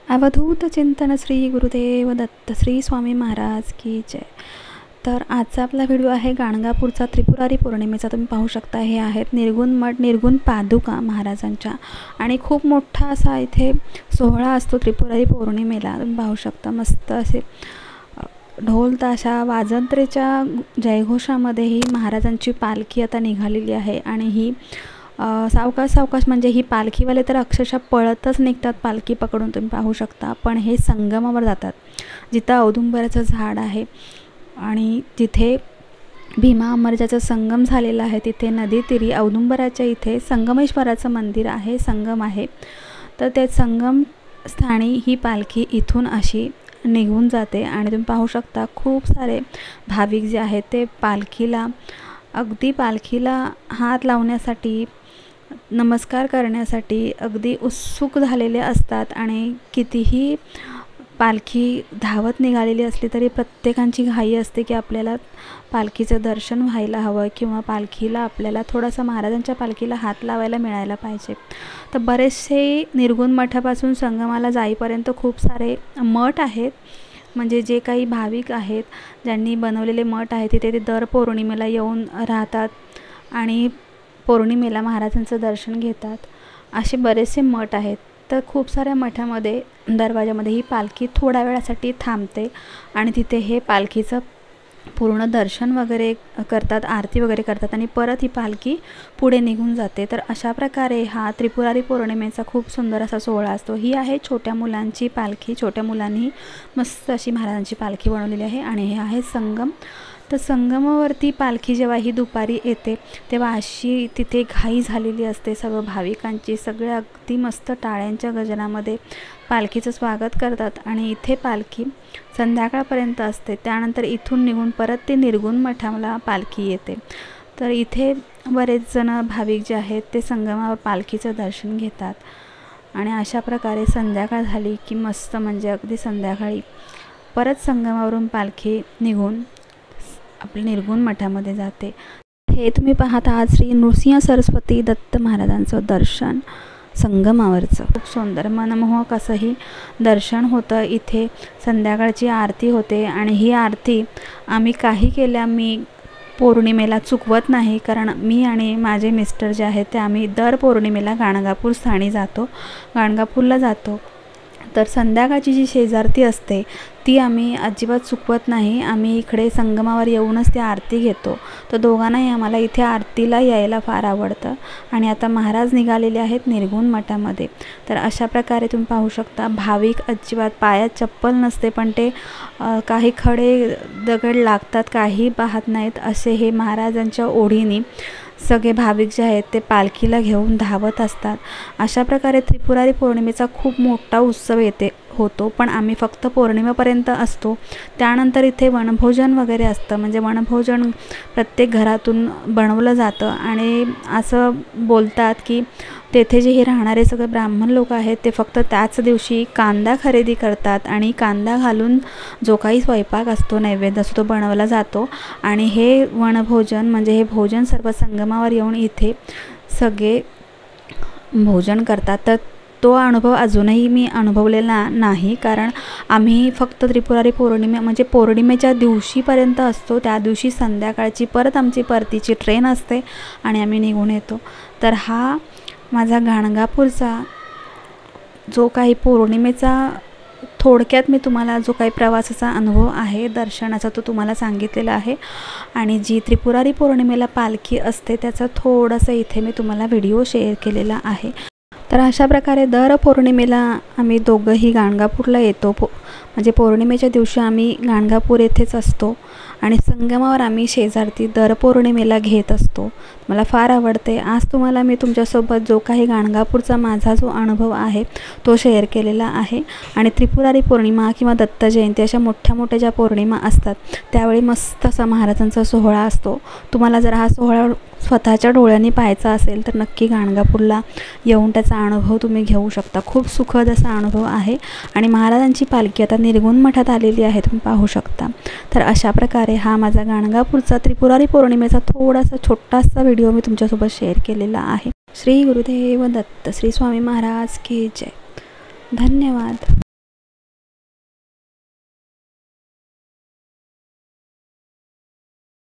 अवधूत चिंतन श्री गुरुदेव दत्त श्री स्वामी महाराज की जय। तर आजचा आपला व्हिडिओ आहे गाणगापूरचा त्रिपुरारी पौर्णिमेचा। तुम्ही पाहू शकता हे आहेत निर्गुण मठ, निर्गुण पादुका महाराजांच्या आणि खूप मोठा असा इथे सोहळा असतो त्रिपुरारी पौर्णिमेला। तुम्ही पाहू शकता मस्त असे ढोल ताशा वाजंत्रेच्या जयघोषामध्ये ही महाराजांची पालखी आता निघालेली आहे आणि ही सावकाश सावकाश म्हणजे ही पालखीवाले तर अक्षरशः पळतच निघतात पालखी पकडून। तुम्ही पाहू शकता पण हे संगमावर जातात जिथं औदुंबराचं झाड आहे आणि तिथे भीमा अमरजाचा संगम झालेला आहे। तिथे नदी तीरी औदुंबराच्या इथे संगमेश्वराचं मंदिर आहे, संगम आहे। तर त्या संगम स्थानी ही पालखी इथून अशी निघून जाते आणि तुम्ही पाहू शकता खूप सारे भाविक जे आहेत ते अगदी पालखीला हात लावण्यासाठी, नमस्कार करण्यासाठी अगदी उत्सुक झालेले असतात आणि कितीही पालखी धावत निघालेली असली तरी प्रत्येकांची घाई असते की आपल्याला पालखीचं दर्शन व्हायला हवं किंवा पालखीला आपल्याला थोडासा महाराजांच्या पालखीला हात लावायला मिळायला पाहिजे। तर बरेचसे निर्गुण मठापासून संगमाला जाईपर्यंत खूप सारे मठ आहेत, म्हणजे जे काही भाविक आहेत ज्यांनी बनवलेले मठ आहेत तिथे ते दर पौर्णिमेला येऊन राहतात आणि पौर्णिमेला महाराजांचं दर्शन घेतात। असे बरेचसे मठ आहेत। तर खूप साऱ्या मठामध्ये दरवाजामध्ये ही पालखी थोड्या वेळासाठी थांबते आणि तिथे हे पालखीचं पूर्ण दर्शन वगैरे करतात, आरती वगैरे करतात आणि परत ही पालखी पुढे निघून जाते। तर अशा प्रकारे हा त्रिपुरारी पौर्णिमेचा खूप सुंदर असा सोहळा असतो। ही आहे छोट्या मुलांची पालखी, छोट्या मुलांनी मस्त अशी महाराजांची पालखी बनवलेली आहे आणि हे आहे संगम। तर संगमावरती पालखी जेव्हा ही दुपारी येते तेव्हा अशी तिथे घाई झालेली असते सर्व भाविकांची। सगळे अगदी मस्त टाळ्यांच्या गजरामध्ये पालखीचं स्वागत करतात आणि इथे पालखी संध्याकाळपर्यंत असते। त्यानंतर इथून निघून परत ते निर्गुण मठाला पालखी येते। तर इथे बरेच जण भाविक जे आहेत ते संगमावर पालखीचं दर्शन घेतात आणि अशा प्रकारे संध्याकाळ झाली की मस्त म्हणजे अगदी संध्याकाळी परत संगमावरून पालखी निघून आपल्या निर्गुण मठामध्ये जाते। हे तुम्ही पाहत आहात श्री नृसिंह सरस्वती दत्त महाराजांचं दर्शन संगमावरचं। खूप सुंदर मनमोहक असंही दर्शन होतं। इथे संध्याकाळची आरती होते आणि ही आरती आम्ही काही केल्या मी पौर्णिमेला चुकवत नाही, कारण मी आणि माझे मिस्टर जे आहेत ते आम्ही दर पौर्णिमेला गाणगापूर स्थानी गाणगापूरला जातो। तर संध्याकाळची जी शेजारती असते ती आम्ही अजिबात चुकवत नाही। आम्ही इकडे संगमावर येऊनच ती आरती घेतो। तर दोघांनाही आम्हाला इथे आरतीला यायला फार आवडतं आणि आता महाराज निघालेले आहेत निर्गुण मठामध्ये। तर अशा प्रकारे तुम्ही पाहू शकता भाविक अजिबात पायात चप्पल नसते पण ते काही खडे दगड लागतात काही पाहत नाहीत असे हे महाराजांच्या ओढीने सगळे भाविक जे आहेत ते पालखीला घेऊन धावत असतात। अशा प्रकारे त्रिपुरारी पौर्णिमेचा खूप मोठा उत्सव होतो पण आम्ही फक्त पौर्णिमेपर्यंत असतो। त्यानंतर इथे वनभोजन वगैरे असतं, म्हणजे वनभोजन प्रत्येक घरातून बनवलं जातं आणि असं बोलतात की तेथे जे हे राहणारे सगळे ब्राह्मण लोक आहेत ते फक्त त्याच दिवशी कांदा खरेदी करतात आणि कांदा घालून जो काही स्वयंपाक असतो, नैवेद्य असतो तो बनवला जातो आणि हे वनभोजन म्हणजे हे भोजन सर्व संगमावर येऊन इथे सगळे भोजन करतात। तर तो अनुभव अजूनही मी अनुभवलेला नाही, कारण आम्ही फक्त त्रिपुरारी पौर्णिमे म्हणजे पौर्णिमेच्या दिवशीपर्यंत असतो। त्या दिवशी संध्याकाळची परत आमची परतीची ट्रेन असते आणि आम्ही निघून येतो। तर हा माझा गाणगापूरचा जो काही पौर्णिमेचा थोडक्यात मी तुम्हाला जो काही प्रवासाचा अनुभव आहे दर्शनाचा तो तुम्हाला सांगितलेला आहे आणि जी त्रिपुरारी पौर्णिमेला पालखी असते त्याचा थोडंसं इथे मी तुम्हाला व्हिडिओ शेअर केलेला आहे। तर अशा प्रकारे दर पौर्णिमेला आम्ही दोघंही गाणगापूरला येतो। म्हणजे पौर्णिमेच्या दिवशी आम्ही गाणगापूर येथेच असतो आणि संगमावर आम्ही शेजारती दर पौर्णिमेला घेत असतो। मला फार आवडते। आज तुम्हाला मी तुमच्यासोबत जो काही गाणगापूरचा माझा जो अनुभव आहे तो शेअर केलेला आहे आणि त्रिपुरारी पौर्णिमा किंवा दत्त जयंती अशा मोठ्या मोठ्या ज्या पौर्णिमा असतात त्यावेळी मस्त असा महाराजांचा सोहळा असतो। तुम्हाला जर हा सोहळा स्वतःच्या डोळ्यांनी पाहायचा असेल तर नक्की गाणगापूरला येऊन त्याचा अनुभव तुम्ही घेऊ शकता। खूप सुखद असा अनुभव आहे आणि महाराजांची पालखी आता निर्गुण मठात आलेली आहे, तुम्ही पाहू शकता। तर अशा प्रकारे हा माझा गाणगापूरचा त्रिपुरारी पौर्णिमेचा थोडासा छोटासा व्हिडिओ मी तुमच्यासोबत शेअर केलेला आहे। श्री गुरुदेव दत्त श्री स्वामी महाराज की जय। धन्यवाद।